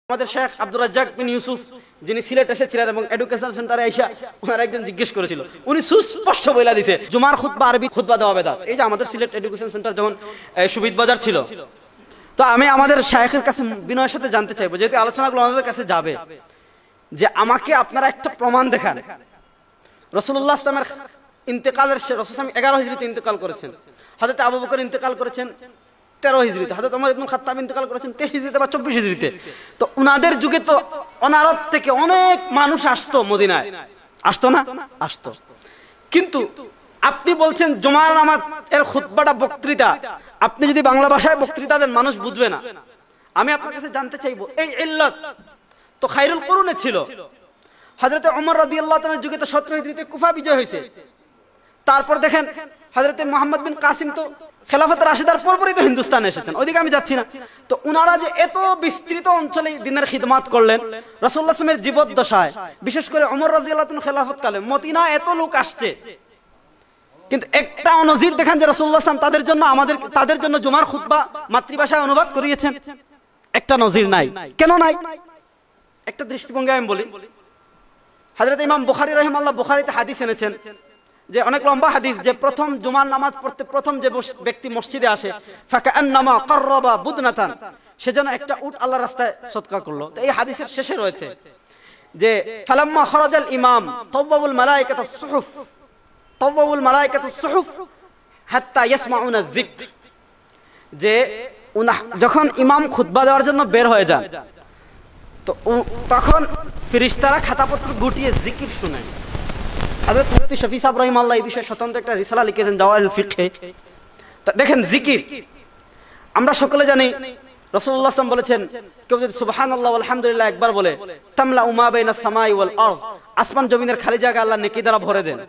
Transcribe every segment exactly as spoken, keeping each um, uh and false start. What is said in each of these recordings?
আমাদের শেখ আব্দুর রাজ্জাক বিন ইউসুফ যিনি সিলেট এসেছিলেন এবং এডুকেশন সেন্টারে আইসা ওনার একজন জিজ্ঞেস করেছিল, উনি সুস্পষ্ট বলে দিয়েছে জুমার খুতবা আরবি খুতবা দেওয়া বেদাত। এই যে আমাদের সিলেট এডুকেশন সেন্টার যখন সুবিদ বাজার ছিল, তো আমি আমাদের শায়েখের কাছে বিনয়ের সাথে জানতে চাইবো, যেহেতু আলোচনাগুলো আমাদের কাছে যাবে, যে আমাকে আপনারা একটা প্রমাণ দেখান রাসূলুল্লাহ ইসলামের ইন্তেকালের, রাসূল এগারো হিজরিতে ইন্তেকাল করেছেন, হযরত আবু বকর ইন্তেকাল করেছেন তেরো হিজরিতে, হযরত ওমর ইবনে খাত্তাব ইন্তেকাল করেছেন তেইশ হিজরিতে বা চব্বিশ হিজরিতে। তো উনাদের যুগে তো অনারব থেকে অনেক মানুষ আসতো মদিনায়, আসতো না? আসতো। কিন্তু আপনি বলছেন জুমার নামাজ এর খুতবাটা বক্তৃতা, আপনি যদি বাংলা ভাষায় বক্তৃতা দেন মানুষ বুঝবে না। আমি আপনার কাছে জানতে চাইবো এই ইল্লত তো খায়রুল কুরুনে ছিল। হযরত ওমর রাদিয়াল্লাহু তাআলার যুগে তো সতেরো হিজরিতে কুফা বিজয় হয়েছে। তারপর দেখেন হযরত মুহাম্মদ বিন কাসিম তো খেলাফত রাশিদার পরপরই তো হিন্দুস্তানে এসেছেন, ওইদিকে আমি যাচ্ছি না। তো উনারা যে এত বিস্তৃত অঞ্চলে দিনের খিদমাত করলেন রাসূলুল্লাহ সাল্লাল্লাহু আলাইহি ওয়াসাল্লামের জীবদ্দশায়, বিশেষ করে ওমর রাদিয়াল্লাহু তাআলা খেলাফত কালে মদিনা এত লোক আসছে, কিন্তু একটা নজির দেখান যে রাসূলুল্লাহ সাল্লাল্লাহু আলাইহি ওয়াসাল্লাম তাদের জন্য আমাদের তাদের জন্য জুমার খুতবা মাতৃভাষায় অনুবাদ করিয়েছেন, একটা নজির নাই। কেন নাই? একটা দৃষ্টিভঙ্গি আমি বলি। হযরত ইমাম বুখারী রাহিমাহুল্লাহ বুখারীতে হাদিস এনেছেন, যে অনেক লম্বা হাদিস, যে প্রথম জুমার নামাজ পড়তে প্রথম যে ব্যক্তি মসজিদে আসে ফাকান্নামা কাররাবা বুদনাতান, সেজন্য একটা উট আল্লাহর রাস্তায় সদকা করলো। তো এই হাদিসের শেষে রয়েছে যে ফালাম্মা খরাজাল ইমাম তাওয়াবুল মালায়েকাতুস সুহুফ তাওয়াবুল মালায়েকাতুস সুহুফ হাত্তা ইয়াসমাউনা যিকর, যে যখন ইমাম খুতবা দেওয়ার জন্য বের হয়ে যান তো তখন ফেরেশতারা খাতাপত্র গুটিয়ে জিকির শুনে। হযরত মুফতি শফি সাহেব রাহিমাহুল্লাহ এই বিষয়ে স্বতন্ত্র একটা রিসালা লিখেছেন জাওয়াহিরুল ফিকহে। দেখেন জিকির আমরা সকলে জানি, রাসূলুল্লাহ সাল্লাল্লাহু আলাইহি ওয়াসাল্লাম বলেছেন কেউ যদি সুবহানাল্লাহ ওয়া আলহামদুলিল্লাহ একবার বলে তামলা উমা বাইনাস সামাই ওয়াল আরদ, আসমান জমিনের খালি জায়গা আল্লাহ নেকি দ্বারা ভরে দেন।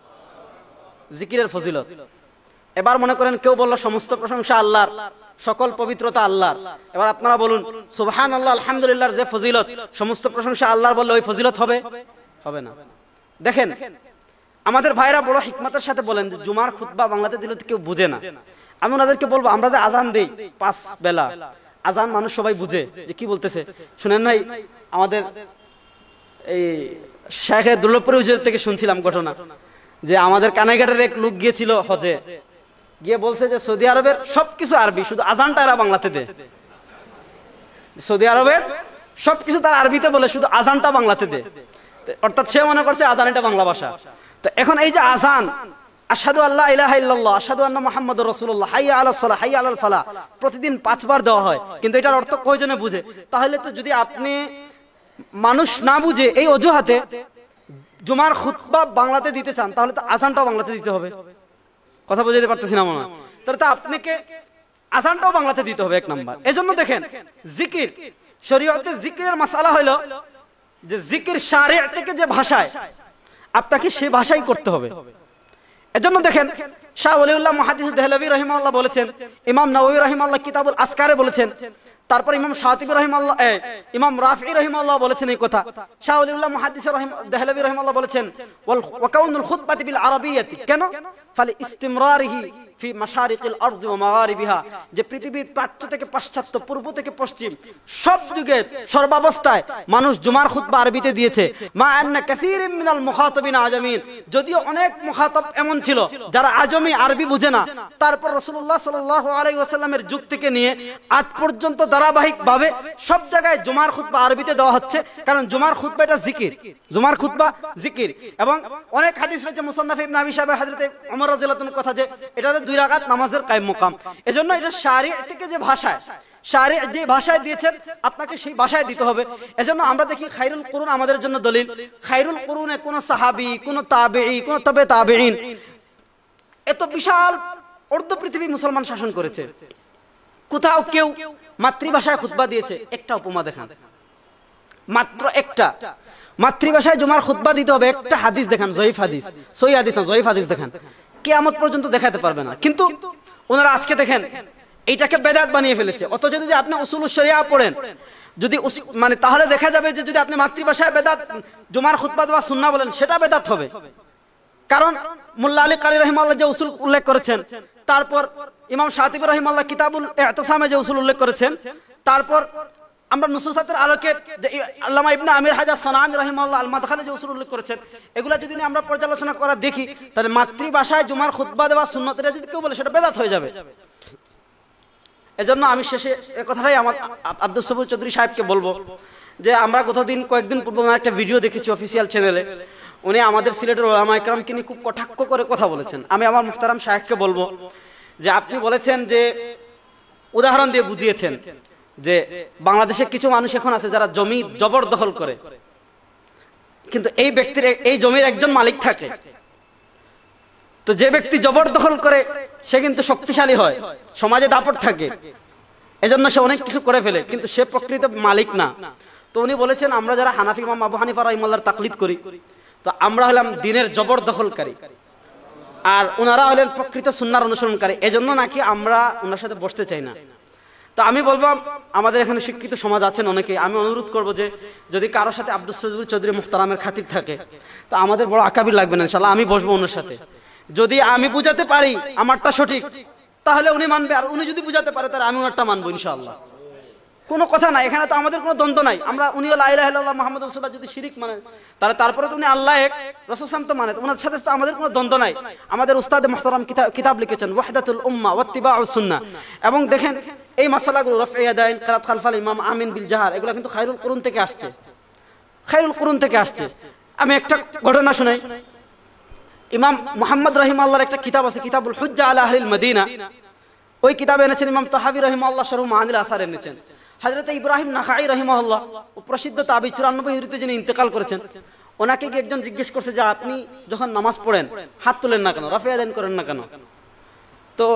জিকিরের ফজিলত। এবার মনে করেন কেউ বলল সমস্ত প্রশংসা আল্লাহর, সকল পবিত্রতা আল্লাহর, এবার আপনারা বলুন সুবহানাল্লাহ আলহামদুলিল্লাহর যে ফজিলত, সমস্ত প্রশংসা আল্লাহর বললে ওই ফজিলত হবে? হবে না। দেখেন আমাদের ভাইরা বড় হিকমতের সাথে বলেন যে জুমার খুতবা বাংলাতে দিলে তো কেউ বুঝে না। আমি ওনাদেরকে বলবো আমরা যে আজান দেই পাঁচ বেলা, আজান মানুষ সবাই বুঝে যে কি বলতেছে। শুনেন নাই আমাদের এই শাইখে দুর্লভপুর হুজুর থেকে শুনছিলাম ঘটনা, যে আমাদের কানাইঘাটের এক লোক গিয়েছিল হজে, গিয়ে বলছে যে সৌদি আরবের সবকিছু আরবি, শুধু আজানটা এরা বাংলাতে দেয়। সৌদি আরবের সবকিছু তার আরবিতে বলে, শুধু আজানটা বাংলাতে দেয়। অর্থাৎ সে মনে করছে আজান এটা বাংলা ভাষা। তো এখন এই যে আজান আশহাদু আল্লা ইলাহা ইল্লাল্লাহ আশহাদু আন্না মুহাম্মাদুর রাসূলুল্লাহ হাইয়া আলাস সালাহ হাইয়া আলাল ফালাহ প্রতিদিন পাঁচবার দেওয়া হয়, কিন্তু এটার অর্থ কয়জনে বুঝে? তাহলে তো যদি আপনি মানুষ না বুঝে এই অজুহাতে জুমার খুতবা বাংলাতে দিতে চান, তাহলে তো আজানটাও বাংলাতে দিতে হবে। কথা বুঝাইতে পারতেছি না মনে হয়? তাহলে তো আপনাকে আজানটাও বাংলাতে দিতে হবে এক নাম্বার। এজন্য দেখেন জিকির, শরীয়তে জিকিরের মাসালা হলো যে জিকির শারঈ থেকে যে ভাষায় আপনাকে সেই ভাষাই করতে হবে। এজন্য দেখেন শাহ ওলিউল্লাহ মুহাদ্দিস দেহলভী রাহিমাহুল্লাহ বলেছেন, ইমাম নাওয়ী রাহিমাহুল্লাহ কিতাবুল আসকারে বলেছেন, তারপর ইমাম শাতিবী রাহিমাহুল্লাহ ইমাম রাফি রাহিমাহুল্লাহ বলেছেন এই কথা। শাহ ওলিউল্লাহ মুহাদ্দিস দেহলভী রাহিমাহুল্লাহ বলেছেন ওয়া কাউনুল খুতবাতি বিল আরাবিয়্যাতি, কেন ফালি ইস্তিমরারিহি ফি মাশারিকিল আরদি ওয়া মাগারিবিহা, যে পৃথিবীর প্রাচ্য থেকে পাশ্চাত্য, পূর্ব থেকে পশ্চিম সব যুগে সর্বাবস্থায় মানুষ জুমার খুতবা আরবিতে দিয়েছে। মা আন্না কাসীরিম মিনাল মুখাতাবিন আজামিন, যদিও অনেক মুখাতাব এমন ছিল যারা আজমি আরবি বুঝে না, তারপর রাসূলুল্লাহ সাল্লাল্লাহু আলাইহি ওয়াসাল্লামের যুগ থেকে নিয়ে আজ পর্যন্ত ধারাবাহিকভাবে সব জায়গায় জুমার খুতবা আরবিতে দেওয়া হচ্ছে, কারণ জুমার খুতবা এটা জিকির, জুমার খুতবা জিকির। এবং অনেক হাদিস রয়েছে মুসান্নাফ ইবনে আবি শাইবা হযরত ওমর রাদিয়াল্লাহু আনহু কথা, যে এটা দুই রাকাত নামাজের কায়েম মাকাম। এজন্য এটা শারঈ থেকে যে ভাষায়, শারঈ যে ভাষায় দিয়েছেন আপনাকে সেই ভাষায় দিতে হবে। এজন্য আমরা দেখি খায়রুল কুরুন আমাদের জন্য দলিল। খায়রুল কুরুনে কোন সাহাবী, কোন তাবেঈ, কোন তবে তাবেঈন, এত বিশাল অর্ধ পৃথিবী মুসলমান শাসন করেছে, কোথাও কেউ মাতৃভাষায় খুতবা দিয়েছে? একটা উপমা দেখান, মাত্র একটা। মাতৃভাষায় জুমার খুতবা দিতে হবে, একটা হাদিস দেখান, জয়ীফ হাদিস, সহিহ হাদিস না, জয়ীফ হাদিস দেখান, কিয়ামত পর্যন্ত দেখাতে পারবে না। কিন্তু ওনারা আজকে দেখেন এইটাকে বেদাত বানিয়ে ফেলেছে। অথচ যদি আপনি উসুলুশ শরিয়া পড়েন, যদি মানে তাহলে দেখা যাবে যে যদি আপনি মাতৃভাষায় বেদাত জুমার খুতবা দেওয়া সুন্নাহ বলেন, সেটা বেদাত হবে। কারণ মোল্লা আলী কারি রাহিমাহুল্লাহ যে উসুল উল্লেখ করেছেন, তারপর ইমাম শাতিবী রাহিমাহুল্লাহ কিতাবুল ইতিসামে যে উসুল উল্লেখ করেছেন, তারপর আমরা নুসুসাতের আলোকে যে আল্লামা ইবনে আমির হাজার সানানি রাহিমাহুল্লাহ আল মাদখালে যে উসুল উল্লেখ করেছেন, এগুলা যদি আমরা পর্যালোচনা করা দেখি, তাহলে মাতৃভাষায় জুমার খুতবা দেওয়া সুন্নতটা যদি কেউ বলে সেটা বেদাত হয়ে যাবে। এজন্য আমি শেষে এই কথাটাই আমার আব্দুল সবুর চৌধুরী সাহেবকে বলবো যে আমরা গতদিন কয়েকদিন পূর্বে একটা ভিডিও দেখেছি অফিসিয়াল চ্যানেলে, উনি আমাদের সিলেটের ওলামা ইকরামকে নিয়ে খুব কটাক্ষ করে কথা বলেছেন। আমি আমার মুহতারাম সাহেবকে বলবো যে আপনি বলেছেন যে উদাহরণ দিয়ে বুঝিয়েছেন যে বাংলাদেশে কিছু মানুষ এখন আছে যারা জমি জবরদখল করে, কিন্তু এই ব্যক্তির এই জমির একজন মালিক থাকে, তো যে ব্যক্তি জবরদখল করে সে কিন্তু শক্তিশালী হয়, সমাজে দাপট থাকে, এজন্য সে অনেক কিছু করে ফেলে, কিন্তু সে প্রকৃত মালিক না। তো উনি বলেছেন আমরা যারা হানাফি ইমাম আবু হানিফা রাহিমাহুল্লাহর তাকলিদ করি, তো আমরা হলাম দিনের জবরদখলকারী, আর ওনারা হলেন প্রকৃত সুন্নাহর অনুসরণকারী, এজন্য নাকি আমরা ওনার সাথে বসতে চাই না। তো আমি বলবো আমাদের এখানে শিক্ষিত সমাজ আছেন অনেকে, আমি অনুরোধ করবো যে যদি কারোর সাথে আব্দুল সবুর চৌধুরী মুহতারামের খাতির থাকে, তো আমাদের বড় আকাবির লাগবে না, ইনশাআল্লাহ আমি বসবো ওনার সাথে। যদি আমি বুঝাতে পারি আমারটা সঠিক, তাহলে উনি মানবে, আর উনি যদি বুঝাতে পারে তাহলে আমি ওনারটা মানবো ইনশাআল্লাহ। কোনো কথা নাই, এখানে তো আমাদের কোনো দ্বন্দ্ব নাই। আমরা উনিও লা ইলাহা ইল্লাল্লাহ মুহাম্মাদুর রাসূলুল্লাহ যদি শিরিক মানে, তাহলে তারপরে তো উনি আল্লাহ এক, রাসূল সাল্লাল্লাহু আলাইহি ওয়াসাল্লাম তো মানে, ওনার সাথে তো আমাদের কোনো দ্বন্দ্ব নাই। আমাদের উস্তাদ মুহতারাম কিতাব কিতাব লিখেছেন ওয়াহদাতুল উম্মাহ ওয়াত্তিবাউস সুন্নাহ, এবং দেখেন এই মাসালাগুলো রাফঈ ইয়াদাইন, কিরাত খালফাল ইমাম, আমিন বিল জাহার, এগুলো কিন্তু খায়রুল কুরুন থেকে আসছে, খায়রুল কুরুন থেকে আসছে। আমি একটা ঘটনা শুনাই। ইমাম মুহাম্মদ রাহিমাহুল্লাহর একটা কিতাব আছে কিতাবুল হুজ্জা আলা আহলিল মদিনা, ওই কিতাবে এনেছেন ইমাম তাহাবী রাহিমাহুল্লাহ শরহ মাআনিল আসার এনেছেন। হযরত ইব্রাহিম নাখাই রাহিমাহুল্লাহ প্রসিদ্ধ তাবী চুরানব্বই হিজরিতে যিনি ইন্তেকাল করেছেন, ওনাকে কি একজন জিজ্ঞেস করছে যে আপনি যখন নামাজ পড়েন হাত তুলেন না কেন, রাফঈ ইয়াদাইন করেন না কেন? তো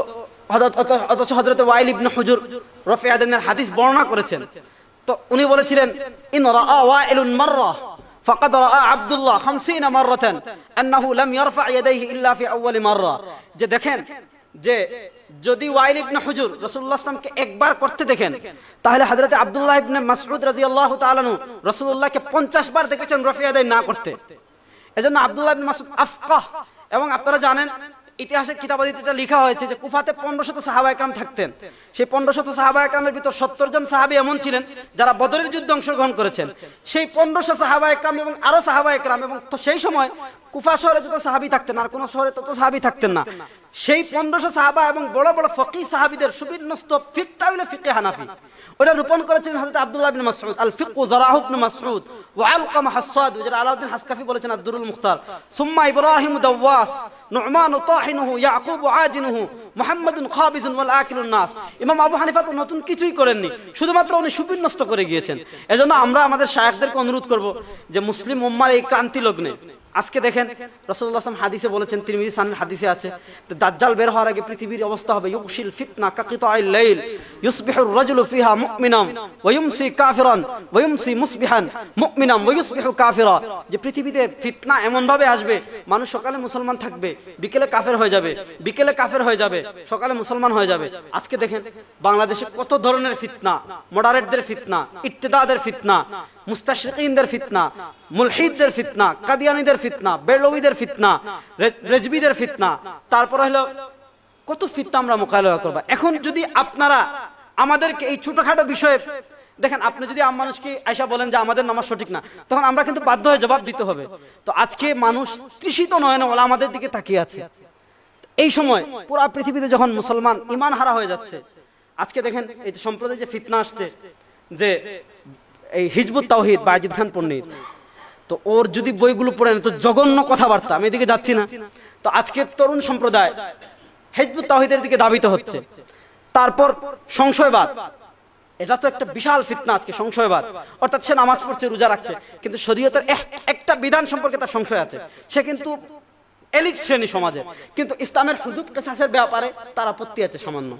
অথচ হযরত ওয়াইল ইবনে হুজুর রাফঈ ইয়াদাইনের হাদিস বর্ণনা করেছেন। তো উনি বলেছিলেন ইন রাআ ওয়াইলুন মাররা ফাকাদ রাআ আব্দুল্লাহ খামসিনা মাররাতান আন্নাহু লাম ইয়ারফা ইয়াদাইহি ইল্লা ফি আউয়ালি মাররা, যে দেখেন যে যদি ওয়াইল ইবনে হুজুর রাসূলুল্লাহ সাল্লাল্লাহু আলাইহি ওয়াসাল্লামকে একবার করতে দেখেন, তাহলে হযরত আব্দুল্লাহ ইবনে মাসউদ রাদিয়াল্লাহু তাআলা আনহু রাসূলুল্লাহকে পঞ্চাশ বার দেখেছেন রাফঈ ইয়াদাইন না করতে। এজন্য আব্দুল্লাহ ইবনে মাসউদ আফকাহ, এবং আপনারা জানেন ইতিহাসের কিতাবাদিতে এটা লেখা হয়েছে যে কুফাতে পনেরোশত সাহাবা একরাম থাকতেন, সেই পনেরোশত সাহাবা একরামের ভিতর সত্তর জন সাহাবী এমন ছিলেন যারা বদরের যুদ্ধে অংশগ্রহণ করেছেন। সেই পনেরোশো সাহাবা একরাম এবং আরো সাহাবা একরাম, এবং তো সেই সময় কুফা শহরে যত সাহাবী থাকতেন আর কোন শহরে তত সাহাবী থাকতেন না, সেই পনেরোশো সাহাবা এবং বড় বড় ফকিহ সাহাবীদের সুবিন্যস্ত ফিকটা হলো ফিকহে হানাফি, ওটা রূপণ করেছেন হযরত আব্দুল্লাহ ইবনে মাসউদ। আল ফিকহু যারাহু ইবনে মাসউদ ওয়া আলকামা হাসাদ, যেটা আলাউদ্দিন হাসকাফি বলেছেন আদ-দুরুল মুখতার। সুম্মা ইব্রাহিম দাওয়াস, নু'মান তাহিনুহু, ইয়াকুব আজিনুহু, মুহাম্মাদুন খাবিজুন ওয়াল আকিলুন নাস। ইমাম আবু হানিফা তো নতুন কিছুই করেননি, শুধুমাত্র উনি সুবিন্যস্ত করে গিয়েছেন। এজন্য আমরা আমাদের শায়েখদেরকে অনুরোধ করব যে মুসলিম উম্মার এই ক্রান্তি লগ্নে আজকে দেখেন রাসূলুল্লাহ সাল্লাল্লাহু আলাইহি ওয়াসাল্লাম হাদিসে বলেছেন, তিরমিজি সানের হাদিসে আছে, দাজ্জাল বের হওয়ার আগে পৃথিবীর অবস্থা হবে ইউশিল ফিতনা কাকিতাইল লাইল ইউসবিহুর রাজুলু ফিহা মুমিনান ওয়া ইউমসি কাফিরান ওয়া ইউমসি মুসবিহান মুমিনান ওয়া ইউসবিহু কাফিরা, যে পৃথিবীতে ফিতনা এমন ভাবে আসবে মানুষ সকালে মুসলমান থাকবে, বিকেলে কাফের হয়ে যাবে, বিকেলে কাফের হয়ে যাবে, সকালে মুসলমান হয়ে যাবে। আজকে দেখেন বাংলাদেশে কত ধরনের ফিতনা, মডারেটদের ফিতনা, ইত্তেদাদের ফিতনা, মুস্তাশরিকিনদের ফিতনা, মুলহিদদের ফিতনা, কাদিয়ানীদের ফিতনা, বেরলভীদের ফিতনা, রেজবিদের ফিতনা, তারপর হলো কত ফিতনা আমরা মোকাবেলা করব। এখন যদি আপনারা আমাদেরকে এই ছোটখাটো বিষয়ে দেখেন, আপনি যদি আম মানুষকে আয়সা বলেন যে আমাদের নামাজ সঠিক না, তখন আমরা কিন্তু বাধ্য হয়ে জবাব দিতে হবে। তো আজকে মানুষ তৃষিত নয়নে ওলা আমাদের দিকে তাকিয়ে আছে। এই সময় পুরো পৃথিবীতে যখন মুসলমান ঈমান হারা হয়ে যাচ্ছে, আজকে দেখেন এই সম্প্রদায় যে ফিতনা আসছে, যে এই হিজবুত তাওহীদ বাজিদ খান পন্নির, তো ওর যদি বইগুলো পড়েন তো জঘন্য কথাবার্তা, আমি এদিকে যাচ্ছি না। তো আজকে তরুণ সম্প্রদায় হিজবুত তাওহীদের দিকে ধাবিত হচ্ছে। তারপর সংশয়বাদ, এটা তো একটা বিশাল ফিতনা আজকে, সংশয়বাদ, অর্থাৎ সে নামাজ পড়ছে, রোজা রাখছে, কিন্তু শরীয়তের একটা বিধান সম্পর্কে তার সংশয় আছে, সে কিন্তু এলিট শ্রেণী সমাজে, কিন্তু ইসলামের হুদুদ কিসাসের ব্যাপারে তার আপত্তি আছে সামান্য।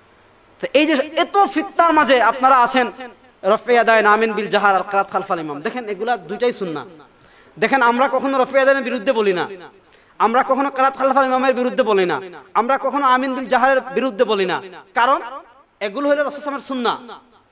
তো এই যে এত ফিতনার মাঝে আপনারা আছেন, রাফঈ ইয়াদাইন, আমিন বিল জাহার আর কিরাত খালফাল ইমাম, দেখেন এগুলা দুইটাই সুন্নাহ। দেখেন আমরা কখনো রাফঈ ইয়াদাইনের বিরুদ্ধে বলি না, আমরা কখনো কিরাত খালফাল ইমামের বিরুদ্ধে বলি না, আমরা কখনো আমিন বিল জাহারের বিরুদ্ধে বলি না, কারণ এগুলো হলো রাসূল সাল্লাল্লাহু আলাইহি ওয়াসাল্লামের সুন্নাহ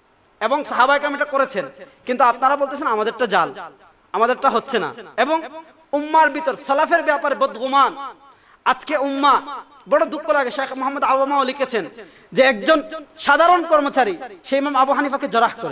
এবং সাহাবায়ে কেরাম এটা করেছেন। কিন্তু আপনারা বলতেছেন আমাদেরটা জাল, আমাদেরটা হচ্ছে না। এবং উম্মার ভিতর সালাফের ব্যাপারে বদগুমান, আজকে উম্মাহ বড় দুঃখ লাগে। শেখ মোহাম্মদ আওয়ামাও লিখেছেন যে একজন সাধারণ কর্মচারী সেই ইমাম আবু হানিফাকে জরাহ করে,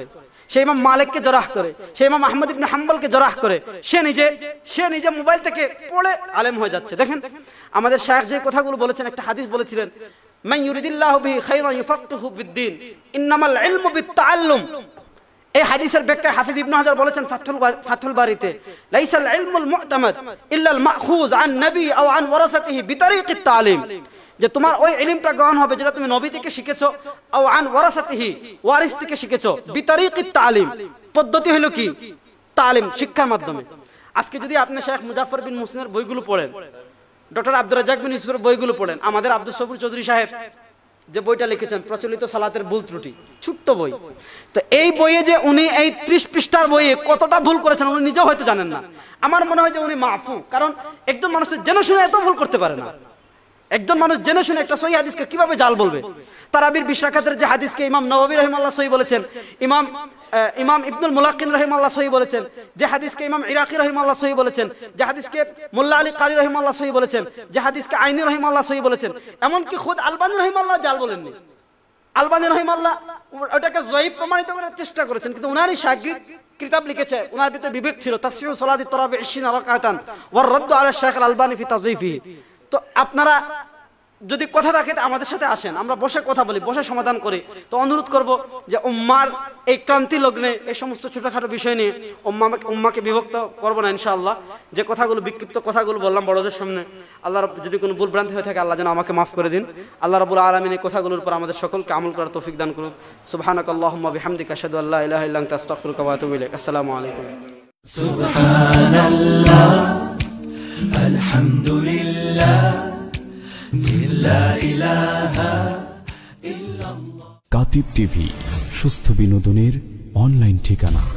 সে ইমাম মালিককে জরাহ করে, সে ইমাম আহমদ ইবনে হাম্বলকে জরাহ করে, সে নিজে সে নিজে মোবাইল থেকে পড়ে আলেম হয়ে যাচ্ছে। দেখেন আমাদের শায়খ যে কথাগুলো বলেছেন, একটা হাদিস বলেছিলেন, মান ইউরিদিল্লাহু বিহি খায়রান ইউফাক্কিহু বিদ্দীন ইন্নামাল ইলমু বিত্তাআল্লুম। এই হাদিসের ব্যাখ্যায় হাফিজ ইবনে হাজার বলেছেন ফাথুল ফাথুল বারীতে, লাইসাল ইলমুল মু'তামাদ ইল্লা আল মাখুজ আন নবী আও আন ওয়ারাসাতিহি বিতারিকিত তালিম, যে তোমার ওই ইলমটা গ্রহণ হবে যেটা তুমি নবী থেকে শিখেছো, আও আন ওয়ারাসাতিহি ওয়ারিস থেকে শিখেছো, বিতারিকিত তালিম, পদ্ধতি হলো কি তালিম, শিক্ষার মাধ্যমে। আজকে যদি আপনি শেখ মুজাফফর বিন মুহসিনের বইগুলো পড়েন, ডক্টর আব্দুর রাজ্জাক বিন ইউসুফের বইগুলো পড়েন, আমাদের আব্দুল সবুর চৌধুরী সাহেব যে বইটা লিখেছেন প্রচলিত সালাতের ভুল ত্রুটি, ছোট্ট বই, তো এই বইয়ে যে উনি এই ত্রিশ পৃষ্ঠার বইয়ে কতটা ভুল করেছেন উনি নিজেও হয়তো জানেন না। আমার মনে হয় যে উনি মাফু, কারণ একজন মানুষের জেনে শুনে এত ভুল করতে পারে না। একজন মানুষ জেনে শুনে একটা সহি হাদিসকে কিভাবে জাল বলবে? তারাবির বিশ রাকাতের যে হাদিসকে ইমাম নববী রাহিমাহুল্লাহ সহি বলেছেন, ইমাম ইমাম ইবনুল মুলাক্কিন রাহিমাহুল্লাহ সহি বলেছেন, যে হাদিসকে ইমাম ইরাকি রাহিমাহুল্লাহ সহি বলেছেন, যে হাদিসকে মোল্লা আলী কারি রাহিমাহুল্লাহ সহি বলেছেন, যে হাদিসকে আইনি রাহিমাহুল্লাহ সহি বলেছেন, এমনকি খুদ আলবানী রাহিমাহুল্লাহ জাল বলেননি। আলবানী রাহিমাহুল্লাহ ওটাকে জয়ীফ প্রমাণিত করার চেষ্টা করেছেন, কিন্তু উনারই শাগির্দ কিতাব লিখেছে, উনার ভিতরে বিবেক ছিল, তাসহিহু সালাতি তারাবি ইশরিনা রাকাতান ওয়ার রাদ্দু আলা শাইখ আল আলবানী ফি তাযয়ীফিহি। তো আপনারা যদি কথা থাকে আমাদের সাথে আসেন, আমরা বসে কথা বলি, বসে সমাধান করি। তো অনুরোধ করব যে উম্মার এই ক্রান্তি লগ্নে এই সমস্ত ছোটখাটো বিষয় নিয়ে উম্মাকে উম্মাকে বিভক্ত করবো না ইনশাআল্লাহ। যে কথাগুলো বিক্ষিপ্ত কথাগুলো বললাম বড়দের সামনে, আল্লাহ রাব্বুল যদি কোনো ভুল ভ্রান্তি হয়ে থাকে আল্লাহ যেন আমাকে মাফ করে দিন। আল্লাহ রাব্বুল আলামিন এই কথাগুলোর উপর আমাদের সকলকে আমল করার তৌফিক দান করুন। সুবহানাকাল্লাহুম্মা বিহামদিকা আশহাদু আল্লা ইলাহা ইল্লা আনতা আস্তাগফিরুকা ওয়া আতুবু ইলাইক। আসসালামু আলাইকুম। সুবহানাল্লাহ, আলহামদুলিল্লাহ, কাতিব টিভি, সুস্থ বিনোদনের অনলাইন ঠিকানা।